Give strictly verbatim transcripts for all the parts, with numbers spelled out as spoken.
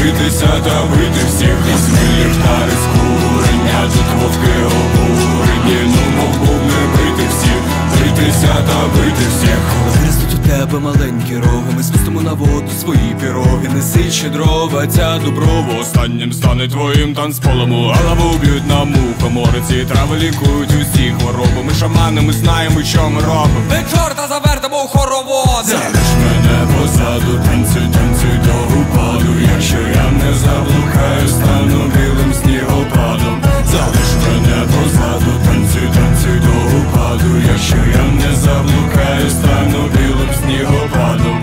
битися та бити всіх. Візьми ліхтари з курення, тут вовки обурені. Ну мов бубни бити всіх, битися та бити всіх. Виростуть у тебе маленькі роги, ми спустимо на воду свої піроги. Неси щедрова, ця доброва Останнім стане твоїм танцполом. Голову б'ють на мухомори, ці трави лікують усі хвороби. Ми шамани, ми знаємо, що ми робимо. Ми чорта завертимо у хороводи. Залиш мене позаду, танцюй, танцюй до упаду. Якщо я не заблукаю, стану білим снігопадом. Залиш мене позаду, танцюй, танцюй до упаду. Якщо я не заблукаю, стану білим снігопадом.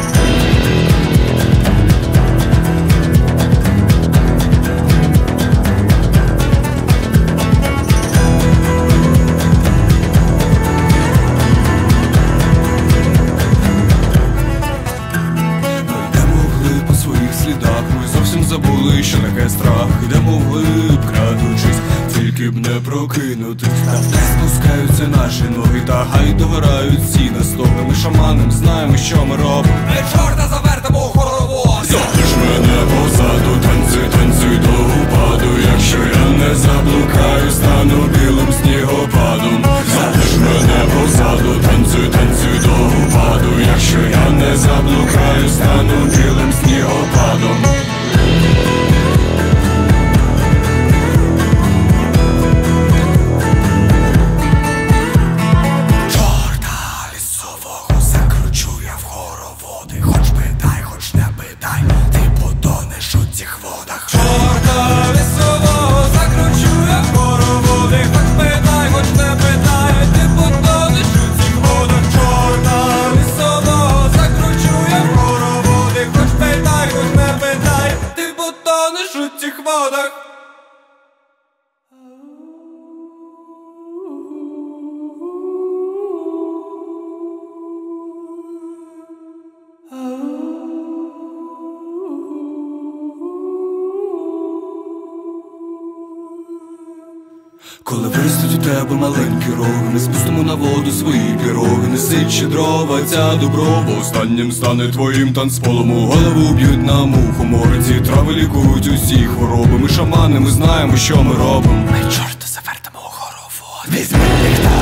Ми зовсім забули, що таке страх. Ідемо вглиб, крадучись, тільки б не прокинутись. Та вниз спускаються наші ноги, та хай догорають всі настоги. Ми шаманам знаємо, що ми робимо. Ми чорта завертимо у хороводі. Залиш мене позаду, танцюй, танцюй до упаду. Якщо я не заблукаю, стану білим снігопадом. Залиш мене позаду, танцюй, танцюй до упаду. Якщо я не заблукаю, стану білим снігопадом. Коли виростуть у тебе маленькі роги, ми спустимо на воду свої піроги. Неси щедрова, ця доброва Останнім стане твоїм танцполом. У голову б'ють на мухомори, ці трави лікують усі хвороби. Ми шамани, ми знаємо, що ми робимо. Ми чорта завертимо у хороводи. Візьми ліхтар